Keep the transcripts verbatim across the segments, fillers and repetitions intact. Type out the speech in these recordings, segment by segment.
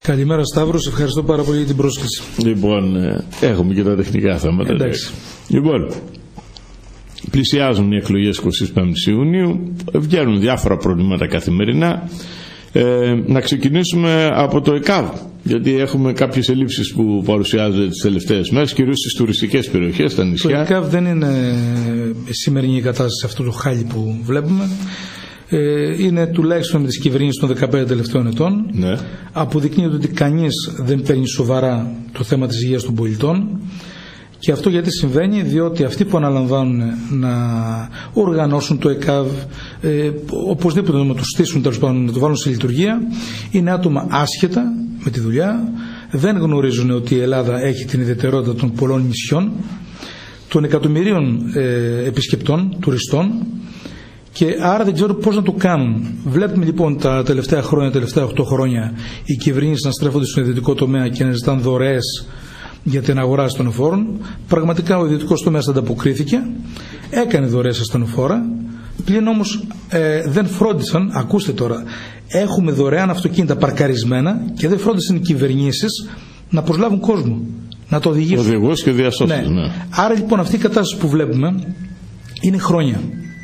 Καλημέρα Σταύρος, ευχαριστώ πάρα πολύ για την πρόσκληση. Λοιπόν, έχουμε και τα τεχνικά θέματα. Εντάξει. Λοιπόν, πλησιάζουν οι εκλογές εικοστή πέμπτη Ιουνίου, βγαίνουν διάφορα προβλήματα καθημερινά. Ε, να ξεκινήσουμε από το ΕΚΑΒ, γιατί έχουμε κάποιες ελλείψεις που παρουσιάζονται τις τελευταίες μέρες, κυρίως στις τουριστικές περιοχές, στα νησιά. Το ΕΚΑΒ δεν είναι σημερινή η κατάσταση, αυτό το χάλι που βλέπουμε. Είναι τουλάχιστον με τις κυβερνήσεις των δεκαπέντε τελευταίων ετών. Ναι. Αποδεικνύεται ότι κανείς δεν παίρνει σοβαρά το θέμα της υγείας των πολιτών. Και αυτό γιατί συμβαίνει? Διότι αυτοί που αναλαμβάνουν να οργανώσουν το ΕΚΑΒ, ε, οπωσδήποτε να το στήσουν, τέλος πάντων, να το βάλουν σε λειτουργία, είναι άτομα άσχετα με τη δουλειά, δεν γνωρίζουν ότι η Ελλάδα έχει την ιδιαιτερότητα των πολλών νησιών, των εκατομμυρίων ε, επισκεπτών, τουριστών, και άρα δεν ξέρω πώς να το κάνουν. Βλέπουμε λοιπόν τα τελευταία χρόνια, τα τελευταία οκτώ χρόνια, οι κυβερνήσεις να στρέφονται στον ιδιωτικό τομέα και να ζητάνε δωρεές για την αγορά ασθενοφόρων. Πραγματικά ο ιδιωτικός τομέας ανταποκρίθηκε, έκανε δωρεές ασθενοφόρα, πλην όμως ε, δεν φρόντισαν. Ακούστε τώρα, έχουμε δωρεάν αυτοκίνητα παρκαρισμένα και δεν φρόντισαν οι κυβερνήσεις να προσλάβουν κόσμο, να το οδηγήσουν. Οδηγούς και διασώσεις. Ναι. Ναι. Άρα λοιπόν αυτή η κατάσταση που βλέπουμε είναι χρόνια.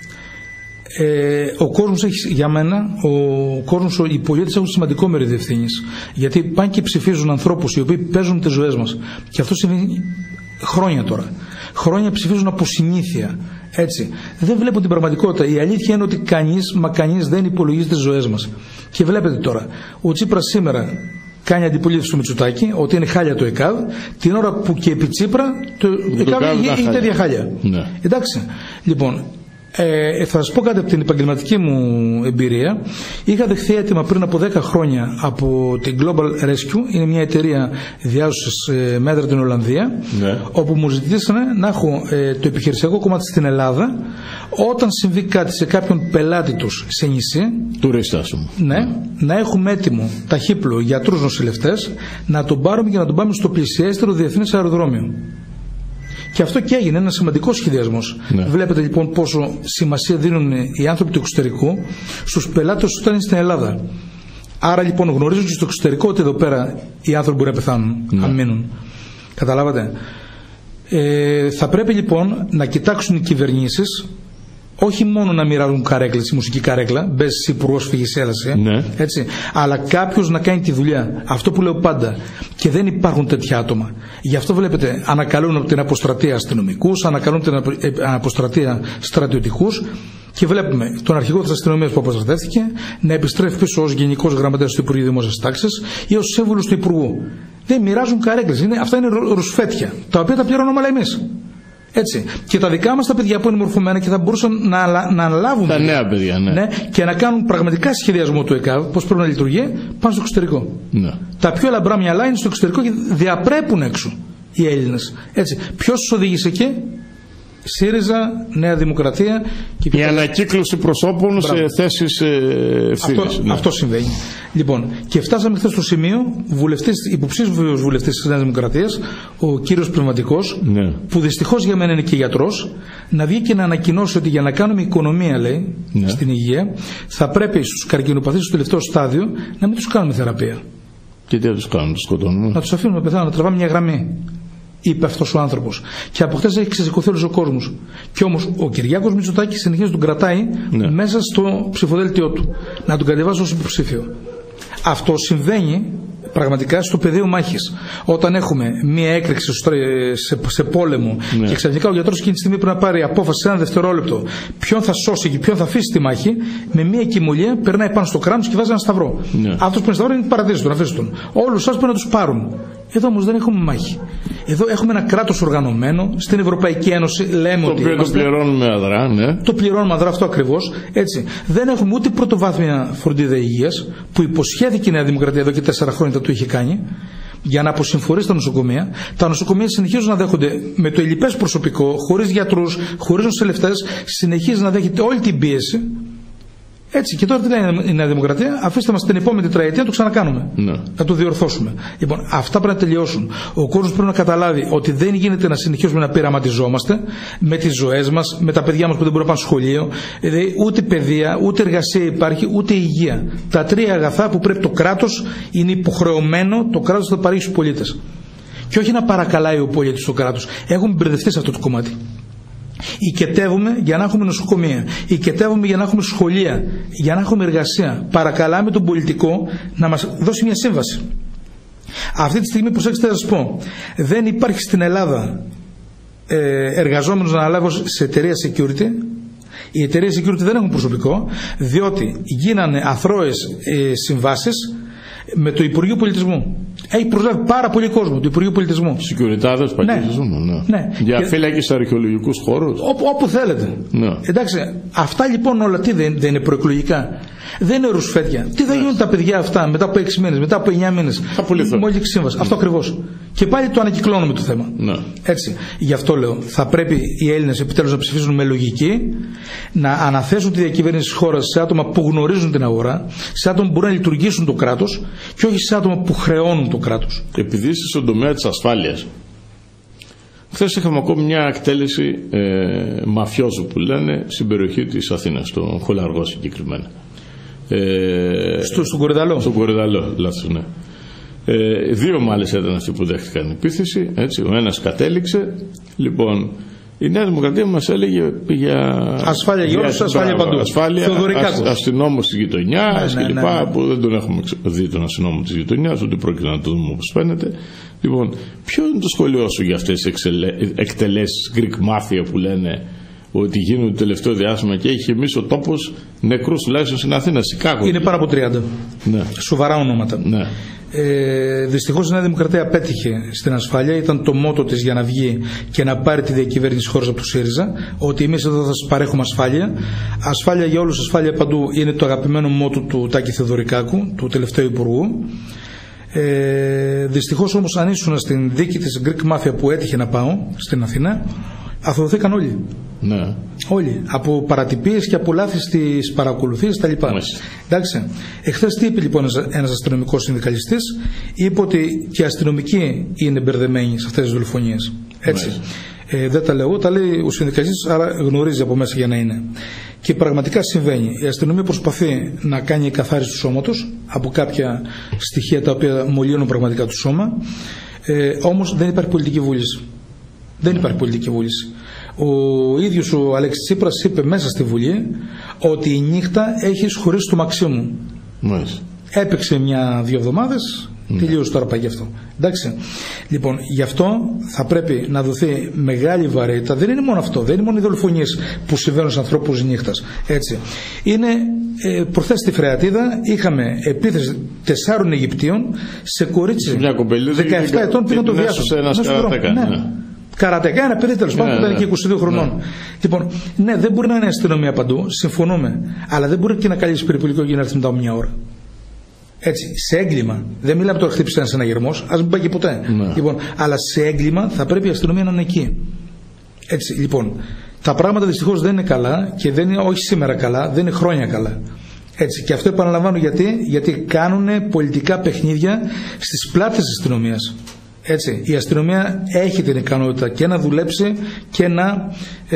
Ε, ο κόσμος έχει, για μένα, ο κόσμος, οι πολίτες έχουν σημαντικό μερίδιο ευθύνης. Γιατί πάνε και ψηφίζουν ανθρώπους οι οποίοι παίζουν τις ζωές μας. Και αυτό συμβαίνει χρόνια τώρα. Χρόνια ψηφίζουν από συνήθεια. Έτσι. Δεν βλέπουν την πραγματικότητα. Η αλήθεια είναι ότι κανείς, μα κανείς δεν υπολογίζει τις ζωές μας. Και βλέπετε τώρα, ο Τσίπρας σήμερα κάνει αντιπολίτευση στο Μητσοτάκη, ότι είναι χάλια το ΕΚΑΒ, την ώρα που και επί Τσίπρα το, το ΕΚΑΒ είναι τέτοια χάλια. Ναι. Εντάξει. Λοιπόν, Ε, θα σας πω κάτι από την επαγγελματική μου εμπειρία. Είχα δεχθεί έτοιμα πριν από δέκα χρόνια από την Global Rescue, είναι μια εταιρεία διάσωσης ε, μέτρα στην Ολλανδία, ναι. Όπου μου ζητήσανε να έχω ε, το επιχειρησιακό κομμάτι στην Ελλάδα όταν συμβεί κάτι σε κάποιον πελάτη τους σε νησί. Τουρίστα σου. Ναι, να έχουμε έτοιμο ταχύπλο γιατρούς, νοσηλευτές, να τον πάρουμε και να τον πάμε στο πλησιέστερο διεθνές αεροδρόμιο. Και αυτό και έγινε, ένα σημαντικό σχεδιασμός. Ναι. Βλέπετε λοιπόν πόσο σημασία δίνουν οι άνθρωποι του εξωτερικού στους πελάτες όταν είναι στην Ελλάδα. Άρα λοιπόν γνωρίζουν και στο εξωτερικό ότι εδώ πέρα οι άνθρωποι μπορεί να πεθάνουν, ναι. Αν μείνουν. Καταλάβατε. Ε, θα πρέπει λοιπόν να κοιτάξουν οι κυβερνήσεις, όχι μόνο να μοιράζουν καρέκλες, η μουσική καρέκλα, μπες εσύ υπουργός φύγεις έλασε, ναι. Έτσι, αλλά κάποιος να κάνει τη δουλειά. Αυτό που λέω πάντα. Και δεν υπάρχουν τέτοια άτομα. Γι' αυτό βλέπετε, ανακαλούν από την αποστρατεία αστυνομικούς, ανακαλούν την αποστρατεία στρατιωτικούς, και βλέπουμε τον αρχηγό της αστυνομίας που αποστρατεύτηκε να επιστρέφει πίσω ως γενικός γραμματέας του Υπουργείου Δημόσιας Τάξης ή ως σύμβουλος του Υπουργού. Δεν μοιράζουν καρέκλες. Είναι, αυτά είναι ρουσφέτια, τα οποία τα πληρώνουμε αλλά εμείς. Έτσι. Και τα δικά μας τα παιδιά που είναι μορφωμένα και θα μπορούσαν να, να αναλάβουν τα νέα παιδιά, ναι. Ναι, και να κάνουν πραγματικά σχεδιασμό του ΕΚΑΒ, πώς πρέπει να λειτουργεί, πάνε στο εξωτερικό. Ναι. Τα πιο λαμπρά μυαλά είναι στο εξωτερικό και διαπρέπουν έξω οι Έλληνες. Έτσι. Ποιος τους οδήγησε εκεί? ΣΥΡΙΖΑ, Νέα Δημοκρατία και η ανακύκλωση προσώπων. Μπράβο. Σε θέσεις ευθύνης. Αυτό, ναι. Αυτό συμβαίνει. Λοιπόν, και φτάσαμε χθες στο σημείο, βουλευτής, υποψήφιος βουλευτής της Νέας Δημοκρατίας, ο κύριος Πνευματικός, ναι. Που δυστυχώς για μένα είναι και γιατρός, να βγει και να ανακοινώσει ότι για να κάνουμε οικονομία, λέει, ναι. Στην υγεία, θα πρέπει στους καρκινοπαθείς στο τελευταίο στάδιο να μην τους κάνουμε θεραπεία. Και τι θα τους κάνουμε, τους σκοτώνουμε? Να τους αφήνουμε να πεθάνουν, να τραβάμε μια γραμμή. Είπε αυτός ο άνθρωπος. Και από χτες έχει ξεσηκωθεί όλος ο κόσμος. Και όμως ο Κυριάκος Μητσοτάκης συνεχίζει να τον κρατάει, ναι. Μέσα στο ψηφοδέλτιό του. Να τον κατεβάζει ως υποψήφιο. Αυτό συμβαίνει πραγματικά στο πεδίο μάχης. Όταν έχουμε μία έκρηξη σε, σε πόλεμο, ναι. Και ξαφνικά ο γιατρός εκείνη τη στιγμή πρέπει να πάρει απόφαση σε ένα δευτερόλεπτο ποιον θα σώσει και ποιον θα αφήσει τη μάχη, με μία κοιμωλία περνάει πάνω στο κράνος και βάζει ένα σταυρό. Ναι. Αυτός που είναι σταυρό είναι παραδείγματος, τον αφήσει τον. Όλους σας πρέπει να τους πάρουν. Εδώ όμως δεν έχουμε μάχη. Εδώ έχουμε ένα κράτος οργανωμένο. Στην Ευρωπαϊκή Ένωση λέμε το ότι. Το οποίο το πληρώνουμε αδρά, ναι. Το πληρώνουμε αδρά, αυτό ακριβώς. Έτσι. Δεν έχουμε ούτε πρωτοβάθμια φροντίδα υγείας που υποσχέθηκε η Νέα Δημοκρατία εδώ και τέσσερα χρόνια, το είχε κάνει, για να αποσυμφορήσει τα νοσοκομεία. Τα νοσοκομεία συνεχίζουν να δέχονται με το ελλειπές προσωπικό, χωρίς γιατρούς, χωρίς νοσηλευτές, συνεχίζει να δέχεται όλη την πίεση. Έτσι, και τώρα τι λέει η Νέα Δημοκρατία, αφήστε μας την επόμενη τετραετία να το ξανακάνουμε. Ναι. Να το διορθώσουμε. Λοιπόν, αυτά πρέπει να τελειώσουν. Ο κόσμος πρέπει να καταλάβει ότι δεν γίνεται να συνεχίσουμε να πειραματιζόμαστε με τις ζωές μας, με τα παιδιά μας που δεν μπορούν να πάνε σχολείο. Δηλαδή, ούτε παιδεία, ούτε εργασία υπάρχει, ούτε υγεία. Τα τρία αγαθά που πρέπει το κράτος είναι υποχρεωμένο το κράτος να τα παρέχει στους πολίτες. Και όχι να παρακαλάει ο πολίτης το κράτος. Έχουμε μπερδευτεί σε αυτό το κομμάτι. Οικετεύουμε για να έχουμε νοσοκομεία, οικετεύουμε για να έχουμε σχολεία, για να έχουμε εργασία. Παρακαλάμε τον πολιτικό να μας δώσει μια σύμβαση. Αυτή τη στιγμή, προσέξτε να σας πω, δεν υπάρχει στην Ελλάδα ε, εργαζόμενος να αναλάβει σε εταιρεία security. Οι εταιρείες security δεν έχουν προσωπικό, διότι γίνανε αθρώες ε, συμβάσεις με το Υπουργείο Πολιτισμού. Έχει προσλάβει πάρα πολύ κόσμο, το Υπουργείο Πολιτισμού. Σικιουριτάδες πακετίζουν, ναι. ναι. Για φύλακες σε αρχαιολογικούς χώρους. Όπου, όπου θέλετε. Ναι. Εντάξει, αυτά λοιπόν όλα τι δεν, δεν είναι προεκλογικά. Δεν είναι ρουσφέτια. Τι θα γίνουν τα παιδιά αυτά μετά από έξι μήνες, μετά από εννιά μήνες. Θα πουληθούν. Μόλις σύμβαση. Αυτό ακριβώς. Και πάλι το ανακυκλώνουμε το θέμα. Ναι. Έτσι. Γι' αυτό λέω, θα πρέπει οι Έλληνες επιτέλους να ψηφίσουν με λογική, να αναθέσουν τη διακυβέρνηση της χώρας σε άτομα που γνωρίζουν την αγορά, σε άτομα που μπορούν να λειτουργήσουν το κράτος και όχι σε άτομα που χρεώνουν το κράτος. Επειδή είσαι στον τομέα της ασφάλειας, χθες είχαμε ακόμη μια εκτέλεση ε, μαφιόζου που λένε στην περιοχή της Αθήνας, στον Χολαργό συγκεκριμένα. Ε, στο, στον Κορυδαλό. Στον Κορυδαλό, λάθος, ναι. Ε, δύο μάλιστα ήταν αυτοί που δέχτηκαν επίθεση, έτσι, ο ένας κατέληξε. Λοιπόν, η Νέα Δημοκρατία μας έλεγε για ασφάλεια για όλους, ασφάλεια παντού. Ασφάλεια, ασ, αστυνόμος της γειτονιάς ναι, ναι, κλπ. Ναι, ναι. Που δεν τον έχουμε δει τον αστυνόμο της γειτονιάς, ούτε πρόκειται να το δούμε όπως φαίνεται. Λοιπόν, ποιο είναι το σχολείο σου για αυτές τις εκτελέσεις Greek Mafia που λένε ότι γίνουν το τελευταίο διάστημα και έχει εμείς ο τόπος νεκρούς τουλάχιστον στην Αθήνα, Σικάγο. Είναι πάρα από τριάντα. Ναι. Σοβαρά ονόματα. Ναι. Ε, δυστυχώς η Νέα Δημοκρατία απέτυχε στην ασφάλεια. Ήταν το μότο της για να βγει και να πάρει τη διακυβέρνηση της χώρας από το ΣΥΡΙΖΑ. Ότι εμείς εδώ θα σας παρέχουμε ασφάλεια. Ασφάλεια για όλους, ασφάλεια παντού είναι το αγαπημένο μότο του Τάκη Θεοδωρικάκου, του τελευταίου υπουργού. Ε, δυστυχώς όμως, αν ήσουν στην δίκη της Greek Mafia που έτυχε να πάω στην Αθήνα, αθωωθήκαν όλοι. Ναι. Όλοι. Από παρατυπίες και από λάθη στις παρακολουθίες τα λοιπά. Εντάξει. Εχθές τι είπε λοιπόν ένας αστυνομικός συνδικαλιστής? Είπε ότι και οι αστυνομικοί είναι μπερδεμένοι σε αυτές τις δολοφονίες. Έτσι. Ε, δεν τα λέω, τα λέει ο συνδικαλιστής, άρα γνωρίζει από μέσα για να είναι. Και πραγματικά συμβαίνει. Η αστυνομία προσπαθεί να κάνει καθάριση του σώματος από κάποια στοιχεία τα οποία μολύνουν πραγματικά το σώμα. Ε, όμως δεν υπάρχει πολιτική βούληση. Δεν υπάρχει πολιτική βούληση. Ο ίδιος ο Αλέξης Τσίπρας είπε μέσα στη Βουλή ότι η νύχτα έχει σχωρίσει το Μαξίμου. Μάλιστα. Έπαιξε μια-δύο εβδομάδες, mm. τελείωσε τώρα πάει γι' αυτό. Εντάξει. Λοιπόν, γι' αυτό θα πρέπει να δοθεί μεγάλη βαρύτητα. Δεν είναι μόνο αυτό, δεν είναι μόνο οι δολοφονίες που συμβαίνουν στους ανθρώπους νύχτας. Έτσι. Είναι, ε, προχθές στη Φρεατίδα είχαμε επίθεση τεσσάρων Αιγυπτίων σε κορίτσι δεκαεπτά ετών πήγαν το διάσωσο. Καρατεκά, ένα παιδί τέλος πάντων που ήταν και είκοσι δύο χρονών. Ναι. Λοιπόν, ναι, δεν μπορεί να είναι αστυνομία παντού, συμφωνούμε. Αλλά δεν μπορεί και να καλύψει περιπολικό για να έρθει μετά από μια ώρα. Έτσι, σε έγκλημα. Δεν μιλάμε τώρα χτύπησε ένα γερμός, ας μην πάει και ποτέ. Ναι. Λοιπόν, αλλά σε έγκλημα θα πρέπει η αστυνομία να είναι εκεί. Έτσι, λοιπόν, τα πράγματα δυστυχώς δεν είναι καλά και δεν είναι, όχι σήμερα καλά, δεν είναι χρόνια καλά. Έτσι, και αυτό επαναλαμβάνω γιατί, γιατί κάνουν πολιτικά παιχνίδια στις πλάτες της αστυνομίας. Έτσι, η αστυνομία έχει την ικανότητα και να δουλέψει και να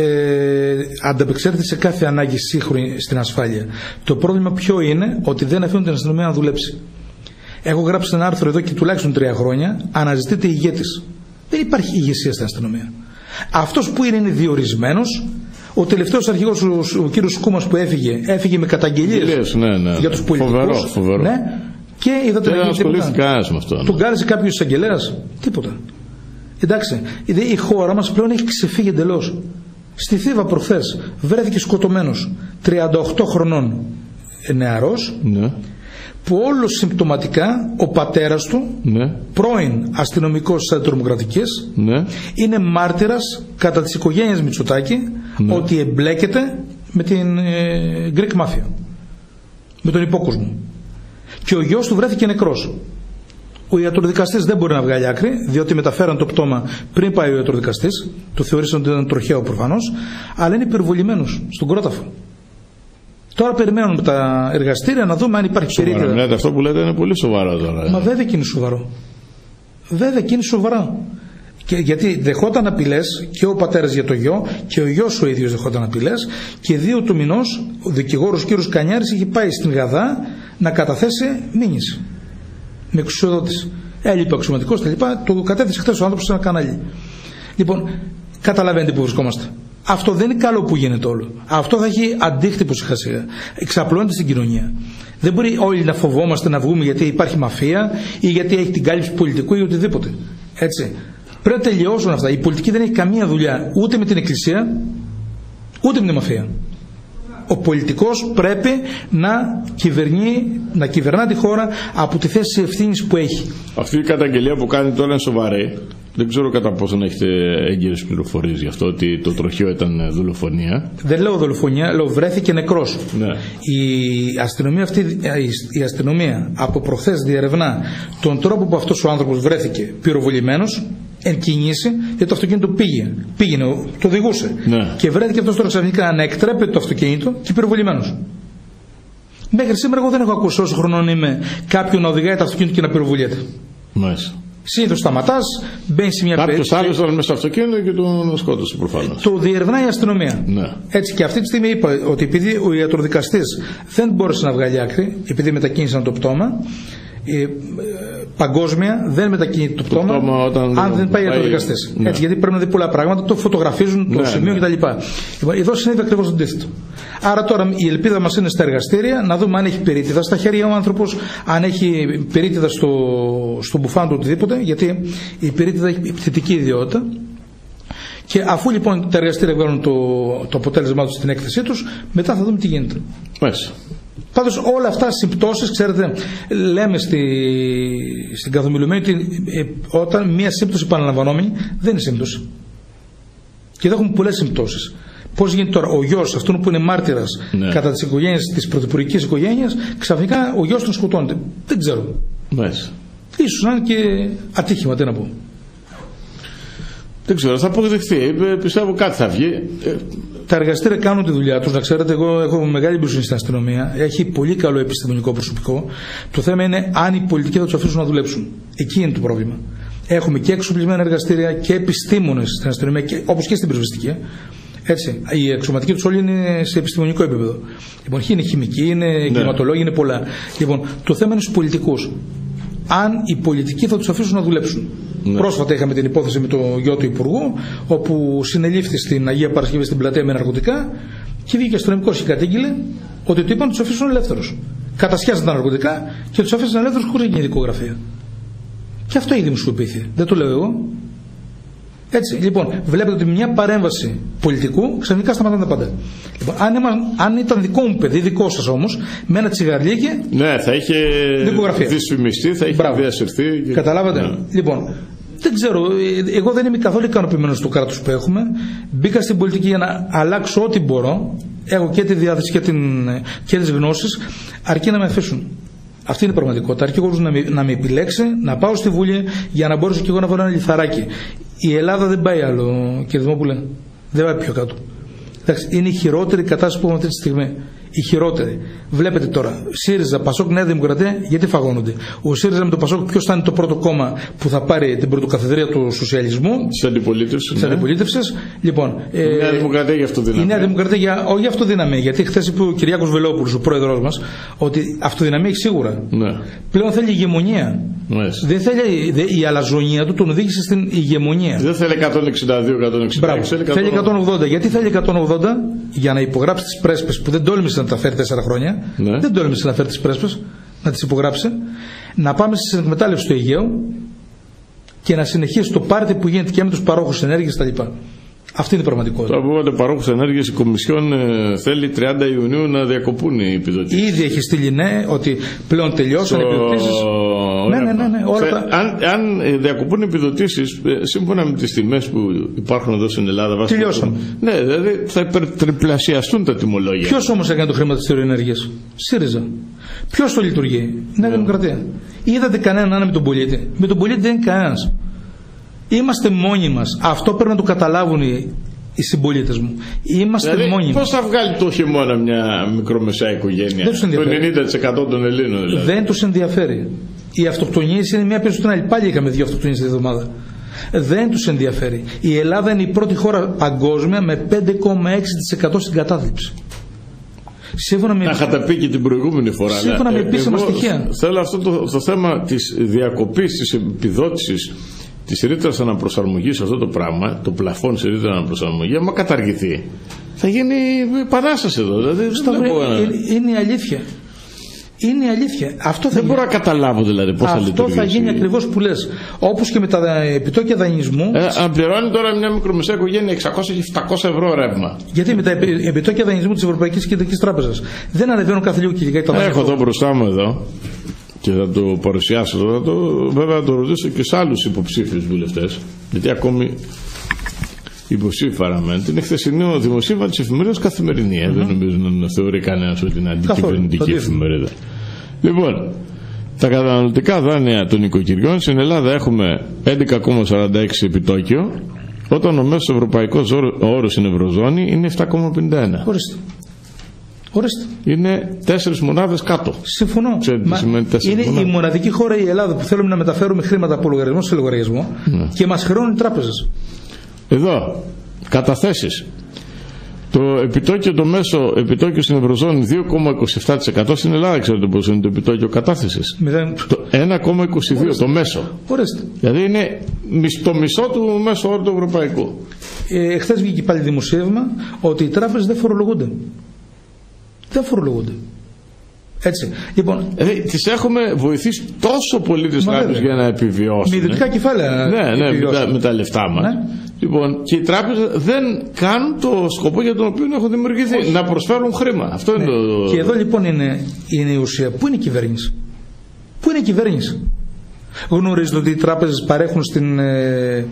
ε, ανταπεξέλθει σε κάθε ανάγκη σύγχρονη στην ασφάλεια. Το πρόβλημα ποιο είναι? Ότι δεν αφήνουν την αστυνομία να δουλέψει. Έχω γράψει ένα άρθρο εδώ και τουλάχιστον τρία χρόνια. Αναζητείται ηγέτης. Δεν υπάρχει ηγεσία στην αστυνομία. Αυτός που είναι, είναι διορισμένος. Ο τελευταίος αρχηγός, ο, ο κύριος Κούμας που έφυγε, έφυγε με καταγγελίες ναι, ναι, για τους πολιτικούς. Φοβερό, φοβερό. Ναι. Και είδατε δεν ασχολήθηκε κανένας με αυτό. Τον κάλεσε κάποιος εισαγγελέας? Τίποτα. Εντάξει, η χώρα μας πλέον έχει ξεφύγει εντελώς. Στη Θήβα προχθές βρέθηκε σκοτωμένος τριάντα οκτώ χρονών νεαρός, ναι. που όλο συμπτωματικά ο πατέρας του, ναι. πρώην αστυνομικός της αντιτρομοκρατικής, ναι. είναι μάρτυρας κατά της οικογένειας Μητσοτάκη, ναι. ότι εμπλέκεται με την ε, Greek Mafia, με τον υπόκοσμο. Και ο γιος του βρέθηκε νεκρός. Ο ιατροδικαστής δεν μπορεί να βγάλει άκρη, διότι μεταφέραν το πτώμα πριν πάει ο ιατροδικαστής. Το θεωρήσαν ότι ήταν τροχαίο προφανώς, αλλά είναι υπερβολημένος στον κρόταφο. Τώρα περιμένουμε τα εργαστήρια να δούμε αν υπάρχει περίπτωση. Λέτε, αυτό που λέτε είναι πολύ σοβαρό τώρα. Μα βέβαια και είναι σοβαρό. Βέβαια και είναι σοβαρό. Και, γιατί δεχόταν απειλές και ο πατέρας για το γιο και ο γιος ο ίδιος δεχόταν απειλές, και δύο του μηνός ο δικηγόρος κ. Κανιάρης είχε πάει στην Γαδά να καταθέσει μήνυση με εξουσιοδότηση. Έλειπε αξιωματικός τα λοιπά, το κατέθεσε χθες ο άνθρωπος σε ένα κανάλι. Λοιπόν, καταλαβαίνετε που βρισκόμαστε. Αυτό δεν είναι καλό που γίνεται όλο. Αυτό θα έχει αντίκτυπο σιγά σιγά. Εξαπλώνεται στην κοινωνία. Δεν μπορεί όλοι να φοβόμαστε να βγούμε γιατί υπάρχει μαφία ή γιατί έχει την κάλυψη πολιτικού ή οτιδήποτε. Έτσι. Πρέπει να τελειώσουν αυτά. Η πολιτική δεν έχει καμία δουλειά ούτε με την Εκκλησία ούτε με τη μαφία. Ο πολιτικός πρέπει να κυβερνεί, να κυβερνά τη χώρα από τη θέση ευθύνης που έχει. Αυτή η καταγγελία που κάνει τώρα είναι σοβαρή. Δεν ξέρω κατά πόσο να έχετε έγκυρες πληροφορίες γι' αυτό, ότι το τροχείο ήταν δολοφονία. Δεν λέω δολοφονία, λέω βρέθηκε νεκρός. Ναι. Η αστυνομία αυτή, η αστυνομία από προχθές διερευνά τον τρόπο που αυτός ο άνθρωπος βρέθηκε πυροβολημένος εν κινήσει, γιατί το αυτοκίνητο πήγε, πήγαινε, το οδηγούσε. Ναι. Και βρέθηκε αυτός τώρα ξαφνικά να εκτρέπεται το αυτοκίνητο και πυροβολημένος. Μέχρι σήμερα εγώ δεν έχω ακούσει όσο χρονών είμαι κάποιον να οδηγάει το αυτοκίνητο και να πυροβολιέται. Μάλιστα. Συνήθως σταματάς, μπαίνεις σε μια περίπτωση. Κάποιος άλλος ήταν μέσα στο αυτοκίνητο και τον σκότωσε προφανώς. Το διερευνάει η αστυνομία. Ναι. Έτσι, και αυτή τη στιγμή είπα ότι επειδή ο ιατροδικαστής δεν μπόρεσε να βγάλει άκρη, επειδή μετακίνησαν το πτώμα, ε, παγκόσμια δεν μετακινείται το πτώμα, το πτώμα όταν αν δεν πάει ιατροδικαστής. Ναι. Έτσι, γιατί πρέπει να δει πολλά πράγματα, το φωτογραφίζουν, το ναι, σημείο ναι. κτλ. Λοιπόν, εδώ συνέβη ακριβώς το αντίθετο. Άρα τώρα η ελπίδα μας είναι στα εργαστήρια να δούμε αν έχει περίτιδα στα χέρια ο άνθρωπος, αν έχει περίτιδα στο, στο μπουφάν του οτιδήποτε, γιατί η περίτιδα έχει επιθετική ιδιότητα. Και αφού λοιπόν τα εργαστήρια βγάλουν το, το αποτέλεσμά τους στην έκθεσή τους, μετά θα δούμε τι γίνεται. Μέσα. Πάντως όλα αυτά συμπτώσεις, ξέρετε, λέμε στη, στην καθομιλουμένη ότι ε, όταν μία σύμπτωση επαναλαμβανόμενη δεν είναι σύμπτωση. Και εδώ έχουμε πολλές συμπτώσεις. Πώς γίνεται τώρα ο γιος αυτόν που είναι μάρτυρας ναι. κατά τις οικογένειες της πρωτοπορικής οικογένειας, ξαφνικά ο γιος τον σκοτώνεται. Δεν ξέρω. Μέσα. Ίσως να είναι και ατύχημα, τι να πω. Δεν ξέρω, θα αποδειχθεί. Πιστεύω κάτι θα βγει. Τα εργαστήρια κάνουν τη δουλειά τους. Να ξέρετε, εγώ έχω μεγάλη εμπιστοσύνη στην αστυνομία. Έχει πολύ καλό επιστημονικό προσωπικό. Το θέμα είναι αν οι πολιτικοί θα τους αφήσουν να δουλέψουν. Εκεί είναι το πρόβλημα. Έχουμε και εξοπλισμένα εργαστήρια και επιστήμονες στην αστυνομία, όπως και στην πυροσβεστική. Έτσι. Οι αξιωματικοί τους όλοι είναι σε επιστημονικό επίπεδο. Λοιπόν, είναι χημικοί, είναι κλιματολόγοι, είναι πολλά. Λοιπόν, το θέμα είναι στους πολιτικούς. Αν οι πολιτικοί θα τους αφήσουν να δουλέψουν. Ναι. Πρόσφατα είχαμε την υπόθεση με το γιο του Υπουργού, όπου συνελήφθη στην Αγία Παρασκευή στην πλατεία με ναρκωτικά και βγήκε αστυνομικός και κατήγγειλε ότι του είπαν να τους αφήσουν ελεύθερους. Κατασχέσαν τα ναρκωτικά και τους αφήσαν ελεύθερους χωρίς γίνει δικογραφία. Και αυτό έχει δημοσιοποιηθεί. Δεν το λέω εγώ. Έτσι, λοιπόν, βλέπετε ότι μια παρέμβαση πολιτικού ξαφνικά σταματάνε τα πάντα. Λοιπόν, αν, είμα, αν ήταν δικό μου παιδί, δικό σας όμως, με ένα τσιγαρλίκι. Ναι, θα είχε δυσφημιστεί, θα είχε διασυρθεί. Και... Καταλάβατε. Ναι. Λοιπόν, δεν ξέρω, εγώ δεν είμαι καθόλου ικανοποιημένος στο κράτος που έχουμε. Μπήκα στην πολιτική για να αλλάξω ό,τι μπορώ. Έχω και τη διάθεση και, την, και τις γνώσεις, αρκεί να με αφήσουν. Αυτή είναι η πραγματικότητα. Αρκεί εγώ να, να με επιλέξει, να πάω στη Βουλή για να μπορέσω και εγώ να βάλω ένα λιθαράκι. Η Ελλάδα δεν πάει άλλο, κύριε Δημόπουλε. Δεν πάει πιο κάτω. Εντάξει, είναι η χειρότερη κατάσταση που έχουμε αυτή τη στιγμή. Η χειρότερη. Βλέπετε τώρα, ΣΥΡΙΖΑ, ΠΑΣΟΚ, Νέα Δημοκρατία, γιατί φαγώνονται. Ο ΣΥΡΙΖΑ με το ΠΑΣΟΚ, ποιος θα είναι το πρώτο κόμμα που θα πάρει την πρωτοκαθεδρία του σοσιαλισμού, της αντιπολίτευσης. Ναι. αντιπολίτευσης. Λοιπόν, η ε, Νέα Δημοκρατία για αυτοδυναμία. Η Νέα Δημοκρατία για, όχι αυτοδυναμία, γιατί χθες είπε ο Κυριάκος Βελόπουλος, ο πρόεδρος μας, ότι αυτοδυναμία έχει σίγουρα. Ναι. Πλέον θέλει ηγεμονία. Ναι. Δεν θέλει, δε, η αλαζονία του τον οδήγησε στην ηγεμονία. Δεν θέλει εκατόν εξήντα δύο εκατόν εξήντα έξι. Θέλει εκατόν ογδόντα. Γιατί θέλει εκατόν ογδόντα? Για να υπογράψει τις πρέσπες που δεν τόλμησε να τα φέρει τέσσερα χρόνια. Ναι. Δεν τόλμησε να φέρει τις πρέσπες, να τις υπογράψει. Να πάμε στη συνεκμετάλλευση του Αιγαίου και να συνεχίσει το πάρτι που γίνεται και με τους παρόχους ενέργειας κτλ. Αυτή είναι η πραγματικότητα. Τώρα που είπατε παρόχους ενέργειας, η Κομισιόν ε, θέλει τριάντα Ιουνίου να διακοπούν οι επιδοτήσεις. Ήδη έχει στείλει ναι, ότι πλέον τελειώσαν οι επιδοτήσεις. Ναι, ναι, ναι, ναι, όλα τα... αν, αν διακοπούν οι επιδοτήσεις, σύμφωνα με τις τιμές που υπάρχουν εδώ στην Ελλάδα, τελειώσαν. Ναι, δηλαδή θα υπερτριπλασιαστούν τα τιμολόγια. Ποιος όμως έκανε το χρηματιστήριο ενέργειας? ΣΥΡΙΖΑ. Ποιος το λειτουργεί? Νέα ναι. Δημοκρατία. Είδατε κανέναν να είναι με τον πολίτη? Με τον πολίτη δεν είναι κανένας. Είμαστε μόνοι μας. Αυτό πρέπει να το καταλάβουν οι, οι συμπολίτες μου. Είμαστε δηλαδή, μόνοι. Πώς θα βγάλει το χειμώνα μια μικρομεσαία οικογένεια, το ενενήντα τοις εκατό των Ελλήνων δηλαδή. Δεν τους ενδιαφέρει. Οι αυτοκτονίες είναι μία πίσω στην άλλη. Πάλι είχαμε δύο αυτοκτονίες τη εβδομάδα. Δεν τους ενδιαφέρει. Η Ελλάδα είναι η πρώτη χώρα παγκόσμια με πέντε κόμμα έξι τοις εκατό στην κατάθλιψη. Σύμφωνα με... Να είχατε πει και την προηγούμενη φορά. Σύμφωνα με επίσημα στοιχεία. Θέλω αυτό το, το θέμα της διακοπής της επιδότησης της ρήτρας αναπροσαρμογής, αυτό το πράγμα, το πλαφόν της ρήτρας αναπροσαρμογής, άμα καταργηθεί, θα γίνει επανάσταση εδώ. Δηλαδή, Στα... είναι, είναι η αλήθεια. Είναι η αλήθεια. Αυτό θα δεν γίνει. μπορώ να καταλάβω δηλαδή πώς θα λειτουργήσει. Αυτό θα γίνει ακριβώς που λες. Όπως και με τα επιτόκια δανεισμού. Ε, αν πληρώνει τώρα μια μικρομεσαία οικογένεια εξακόσια και επτακόσια ευρώ ρεύμα. Γιατί με τα επιτόκια δανεισμού της Ευρωπαϊκής Κεντρικής Τράπεζας δεν ανεβαίνουν κάθε λίγο και λιγάκι τα δάνεια. Έχω εδώ μπροστά μου εδώ και θα το παρουσιάσω εδώ. Το, βέβαια θα το ρωτήσω και σε άλλους υποψήφιους βουλευτές. Γιατί ακόμη υποψήφοι παραμένουν. Είναι χθεσινό δημοσίευμα της εφημερίδας Καθημερινή. Mm-hmm. Δεν νομίζω να θεωρεί κανένας ότι είναι αντικυβερνητική εφημερίδα. Λοιπόν, τα καταναλωτικά δάνεια των οικοκυριών στην Ελλάδα έχουμε έντεκα κόμμα σαράντα έξι επιτόκιο, όταν ο μέσος ευρωπαϊκός όρος στην Ευρωζώνη είναι επτά κόμμα πενήντα ένα. Ορίστε. Ορίστε. Είναι τέσσερις μονάδες κάτω. Συμφωνώ. Ξέρετε, Μα, είναι μονάδες. Η μοναδική χώρα η Ελλάδα που θέλουμε να μεταφέρουμε χρήματα από λογαριασμό σε λογαριασμό ναι. και μας χρεώνουν οι τράπεζες. Εδώ, καταθέσεις. Το επιτόκιο, το μέσο επιτόκιο στην Ευρωζώνη δύο κόμμα είκοσι επτά τοις εκατό, στην Ελλάδα ξέρετε πώς είναι το επιτόκιο κατάθεσης. Μηδέν... Το ένα κόμμα είκοσι δύο το μέσο. Ορίστε. Δηλαδή είναι το μισό του μέσου όρου του ευρωπαϊκού. Ε, Χθες βγήκε πάλι δημοσίευμα ότι οι τράπεζες δεν φορολογούνται. Δεν φορολογούνται. Έτσι. Λοιπόν, ε, τις έχουμε βοηθήσει τόσο πολύ τις τράπεζες για να επιβιώσουν. Με ιδιωτικά κεφάλαια. Ναι, ναι, με τα, με τα λεφτά μας. Ναι. Λοιπόν, και οι τράπεζες δεν κάνουν το σκοπό για τον οποίο έχουν δημιουργηθεί. Όχι. Να προσφέρουν χρήμα. Αυτό ναι. είναι το... Και εδώ λοιπόν είναι, είναι η ουσία. Πού είναι η κυβέρνηση? Πού είναι η κυβέρνηση? Γνωρίζετε ότι οι τράπεζες παρέχουν στην... Ε,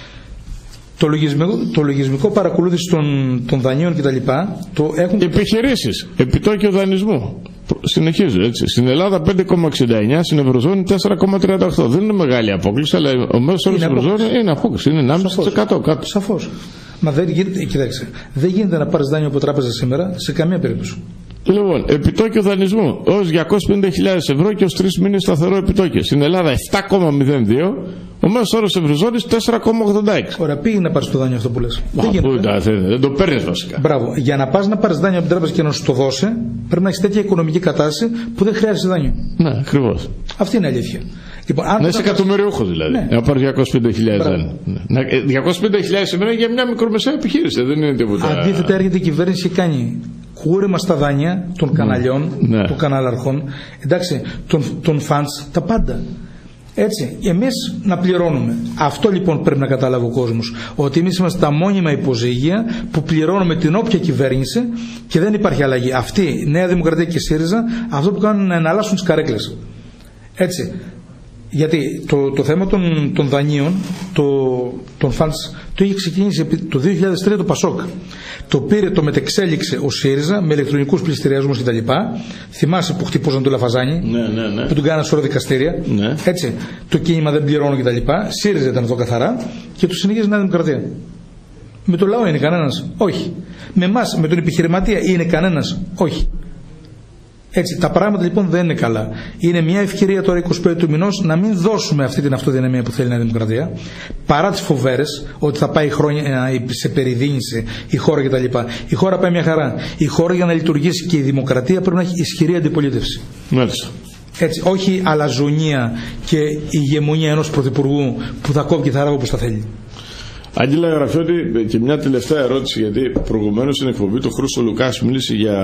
Το λογισμικό, το λογισμικό παρακολούθηση των, των δανείων κτλ. Το έχουν... Επιχειρήσεις, επιτόκιο δανεισμού. Συνεχίζω έτσι. Στην Ελλάδα πέντε κόμμα εξήντα εννιά, στην Ευρωζώνη τέσσερα κόμμα τριάντα οκτώ. Δεν είναι μεγάλη απόκληση, αλλά ο μέσος όρος της Ευρωζώνη είναι απόκληση. Είναι ενάμιση τοις εκατό κάτω. Σαφώς. Μα δεν γίνεται, κοιτάξτε, δεν γίνεται να πάρεις δάνειο από τράπεζα σήμερα σε καμία περίπτωση. Λοιπόν, επιτόκιο δανεισμού ως διακόσιες πενήντα χιλιάδες ευρώ και ως τρεις μήνες σταθερό επιτόκιο. Στην Ελλάδα επτά κόμμα μηδέν δύο, ο μέσος όρος της Ευρωζώνης τέσσερα κόμμα ογδόντα έξι. Ωραία, πήγε να πάρεις το δάνειο αυτό που λες. Δεν, γίνεται, δεν, δεν το παίρνεις βασικά. Μπράβο. Για να πας να πάρεις δάνειο από την τράπεζα και να σου το δώσει, πρέπει να έχεις τέτοια οικονομική κατάσταση που δεν χρειάζεσαι δάνειο. Ναι, ακριβώς. Αυτή είναι η αλήθεια. Λοιπόν, να είσαι εκατομμυριούχος δηλαδή. Ναι. Να πάρεις διακόσιες πενήντα χιλιάδες δάνειο. Ναι. διακόσιες πενήντα χιλιάδες σήμερα για μια μικρομεσαία επιχείρηση. Δεν είναι τίποτα. Αντίθετα, έρχεται η κυβέρνηση και κάνει κούρεμα στα δάνεια των καναλιών, ναι. των καναλαρχών, εντάξει, των, των funds, τα πάντα. Έτσι, εμείς να πληρώνουμε. Αυτό λοιπόν πρέπει να καταλάβει ο κόσμος. Ότι εμείς είμαστε τα μόνιμα υποζύγια που πληρώνουμε την όποια κυβέρνηση και δεν υπάρχει αλλαγή. Αυτή, Νέα Δημοκρατία και ΣΥΡΙΖΑ, αυτό που κάνουν είναι να εναλλάσσουν τις καρέκλες. Έτσι. Γιατί το, το θέμα των, των δανείων, το, των funds, το είχε ξεκινήσει το δύο χιλιάδες τρία το Πασόκ. Το πήρε, το μετεξέλιξε ο ΣΥΡΙΖΑ με ηλεκτρονικούς πληστηριασμούς κτλ. Θυμάσαι που χτυπούσαν το Λαφαζάνι, ναι, ναι, ναι. που τον κάνανε σωρό δικαστήρια. Ναι. Έτσι, το κίνημα δεν πληρώνω κτλ. ΣΥΡΙΖΑ ήταν αυτό καθαρά και το συνεχίζει η Νέα Δημοκρατία. Με το λαό είναι κανένας? Όχι. Με εμάς, με τον επιχειρηματία είναι κανένας? Όχι. Έτσι, τα πράγματα λοιπόν δεν είναι καλά. Είναι μια ευκαιρία τώρα είκοσι πέντε του μηνός να μην δώσουμε αυτή την αυτοδυναμία που θέλει η Νέα Δημοκρατία, παρά τις φοβέρες ότι θα πάει χρόνια σε περιδίνηση η χώρα κτλ. Η χώρα πάει μια χαρά. Η χώρα για να λειτουργήσει και η δημοκρατία πρέπει να έχει ισχυρή αντιπολίτευση. Μάλιστα. Έτσι, όχι αλαζονία και ηγεμονία ενός πρωθυπουργού που θα κόβει και θα ράβει όπως θα θέλει. Άγγελα Γραφιώτη, και μια τελευταία ερώτηση, γιατί προηγουμένως στην εκπομπή του Χρήστο Λουκάς μίλησε για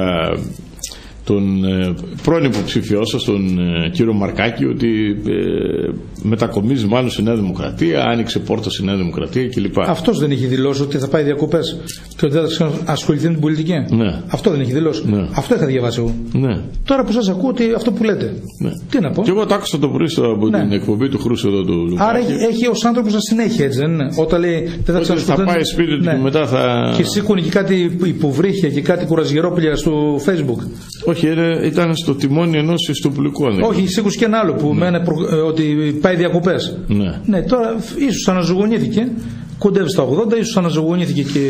τον ε, πρώην υποψήφιό σας, τον ε, κύριο Μαρκάκη, ότι ε, μετακομίζει μάλλον στη Νέα Δημοκρατία, άνοιξε πόρτα στη Νέα Δημοκρατία κλπ. Αυτός δεν έχει δηλώσει ότι θα πάει διακοπές και ότι δεν θα ασχοληθεί με την πολιτική? Ναι. Αυτό δεν έχει δηλώσει. Ναι. Αυτό είχα διαβάσει εγώ. Ναι. Τώρα που σας ακούω, ότι αυτό που λέτε. Ναι. Τι να πω. Και εγώ το άκουσα το πρωί από ναι. την εκπομπή του Χρούσου εδώ του Λουκάκη. Άρα έχει, έχει ως άνθρωπος συνέχεια, έτσι δεν είναι? Όταν λέει δεν θα ξανασχοληθεί. Θα πάει σπίτι του ναι. και μετά θα. Και σήκωνε και κάτι υποβρύχια και κάτι κουραζιερόπλια στο Facebook. Όχι, ήταν στο τιμόνι ενός ιστοπλικού. Όχι, σήκωσε και ένα άλλο που ναι. μένε προ, ότι πάει διακοπές. Ναι. Ναι, τώρα ίσως αναζωογονήθηκε, κοντεύει στα ογδόντα, ίσως αναζωογονήθηκε και.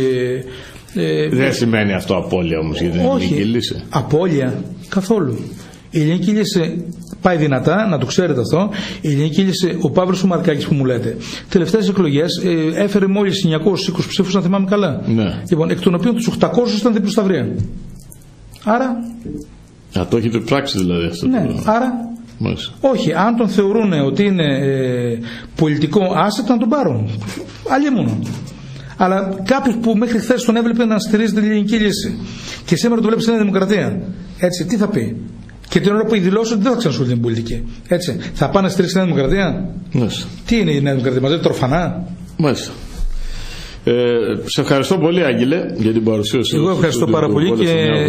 Ε, Δεν σημαίνει αυτό απώλεια όμως για την ελληνική λύση. Απώλεια καθόλου. Η ελληνική λύση πάει δυνατά, να το ξέρετε αυτό. Η ελληνική λύση, ο Παύλος ο Μαρκάκης που μου λέτε, τελευταίες εκλογές ε, έφερε μόλις εννιακόσιους είκοσι ψήφους, αν θυμάμαι καλά. Ναι. Λοιπόν, εκ των οποίων τους οκτακόσιους ήταν διπλοσταυρία. Άρα. Α, το έχετε πράξει δηλαδή αυτό. Ναι, το... άρα. Μάλιστα. Όχι, αν τον θεωρούν ότι είναι ε, πολιτικό άσετο, να τον πάρουν. Αλλήμονο. Αλλά κάποιος που μέχρι χθες τον έβλεπε να στηρίζει την ελληνική λύση και σήμερα το βλέπει στην Δημοκρατία, έτσι, τι θα πει? Και την ώρα που δηλώσει ότι δεν θα ξανασχοληθεί την πολιτική, έτσι, θα πάει να στηρίξει την Δημοκρατία? Μάλιστα. Τι είναι η Νέα Δημοκρατία, μαζεύει τροφανά? Μάλιστα. Ε, σε ευχαριστώ πολύ, Άγγελε, για την παρουσίαση. Εγώ ευχαριστώ πάρα πολύ και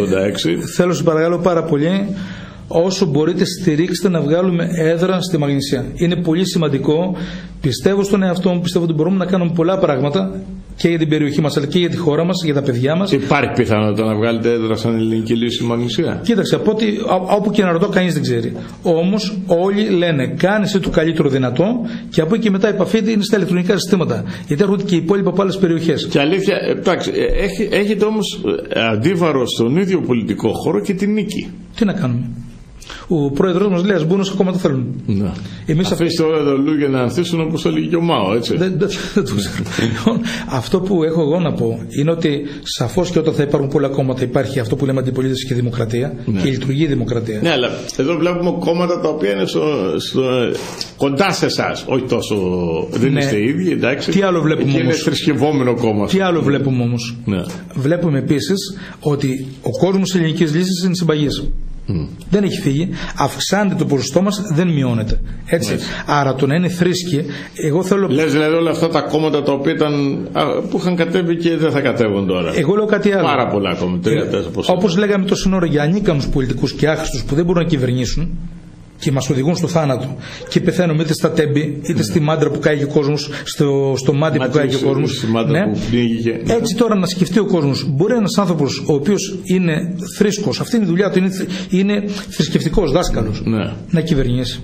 θέλω σε παρακαλώ πάρα πολύ, όσο μπορείτε στηρίξτε να βγάλουμε έδρα στη Μαγνησία. Είναι πολύ σημαντικό. Πιστεύω στον εαυτό μου, πιστεύω ότι μπορούμε να κάνουμε πολλά πράγματα και για την περιοχή μας αλλά και για τη χώρα μας, για τα παιδιά μας. Υπάρχει πιθανότητα να βγάλετε έδρα σαν ελληνική λύση στη Μαγνησία? Κοίταξε, από ό,τι, όπου και να ρωτώ, κανείς δεν ξέρει. Όμως όλοι λένε κάνει εσύ το καλύτερο δυνατό και από εκεί και μετά η επαφή είναι στα ηλεκτρονικά συστήματα. Γιατί έρχονται και οι υπόλοιποι από άλλες περιοχές. Και αλήθεια, εντάξει, έχει, έχετε όμως αντίβαρο στον ίδιο πολιτικό χώρο και την νίκη. Τι να κάνουμε? Ο πρόεδρος μας λέει ας μπουν όσο κόμματα θέλουν. Ναι. Εμείς αφήστε όλα τα λόγια να ανθίσουν όπως έλεγε και ο Μάο, έτσι. Δεν, δεν, δεν το ξέρω. Αυτό που έχω εγώ να πω είναι ότι σαφώς και όταν θα υπάρχουν πολλά κόμματα υπάρχει αυτό που λέμε αντιπολίτευση και δημοκρατία, ναι, και λειτουργεί η δημοκρατία. Ναι, αλλά εδώ βλέπουμε κόμματα τα οποία είναι στο, στο, κοντά σε εσάς, όχι τόσο. Δεν ναι, είστε ίδιοι, εντάξει. Τι άλλο βλέπουμε όμως? Είναι θρησκευόμενο κόμμα. Τι άλλο βλέπουμε όμως? Ναι. Βλέπουμε επίσης ότι ο κόσμος της ελληνικής λύσης είναι συμπαγής. Mm. Δεν έχει φύγει, αυξάνεται το ποσοστό μας, δεν μειώνεται. Έτσι. Mm. Άρα το να είναι θρήσκη, εγώ θέλω. Λες δηλαδή όλα αυτά τα κόμματα τα οποία ήταν, που είχαν κατέβει και δεν θα κατέβουν τώρα? Εγώ λέω κάτι άλλο. Πάρα πολλά κόμματα. Ε, όπως λέγαμε το σύνορο για ανίκανους πολιτικούς και άχρηστους που δεν μπορούν να κυβερνήσουν και μας οδηγούν στο θάνατο και πεθαίνουμε είτε στα τέμπη είτε mm. στη μάντρα που καίγει ο κόσμος, στο, στο μάτι που καίγει ο κόσμος. Ναι. Ναι. Έτσι τώρα να σκεφτεί ο κόσμος, μπορεί ένας άνθρωπος ο οποίος είναι θρήσκος, αυτή είναι η δουλειά του, είναι, είναι θρησκευτικός δάσκαλος, ναι, να κυβερνήσει?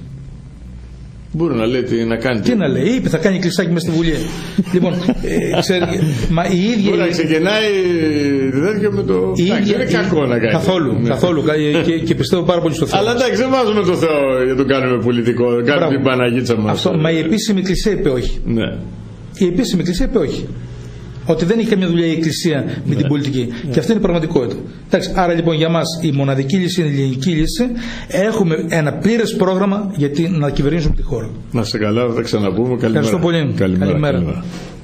Μπορεί να λέει τι να κάνει. Τι να λέει, είπε θα κάνει κλεισάκι μέσα στη Βουλή. Λοιπόν, ε, ξέρει, μα η ίδια. Μπορεί να ξεκινάει τέτοιο με το. Η ίδια, δεν είναι κακό να κάνει. Καθόλου, ναι, καθόλου. και, και πιστεύω πάρα πολύ στο Θεό. Αλλά εντάξει, δεν βάζουμε το Θεό για το κάνουμε πολιτικό. Κάνουμε την Παναγίτσα μας. Αυτό, μα η επίσημη εκκλησία είπε όχι. Ναι. Η επίσημη εκκλησία είπε όχι. Ότι δεν έχει καμία δουλειά η Εκκλησία με, ναι, την πολιτική. Ναι. Και αυτή είναι η πραγματικότητα. Εντάξει, άρα λοιπόν για μας η μοναδική λύση είναι η ελληνική λύση. Έχουμε ένα πλήρες πρόγραμμα για να κυβερνήσουμε τη χώρα. Να σε καλά, θα τα ξαναπούμε. Καλημέρα. Ευχαριστώ πολύ. Καλημέρα. Καλημέρα. Καλημέρα.